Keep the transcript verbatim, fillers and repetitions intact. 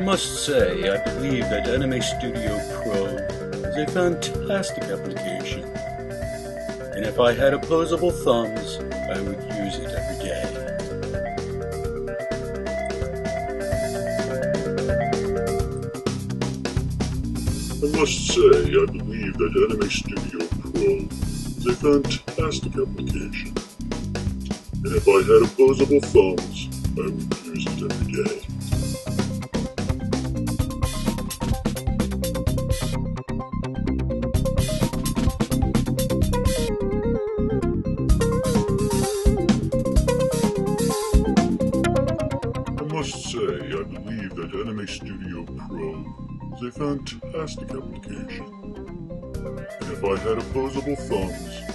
must say, I believe that Anime Studio Pro is a fantastic application. And if I had opposable thumbs, I would use it every day. I must say, I believe that Anime Studio Pro is a fantastic application. And if I had opposable thumbs, I would use it every day. I must say, I believe that Anime Studio Pro is a fantastic application. And if I had opposable thumbs,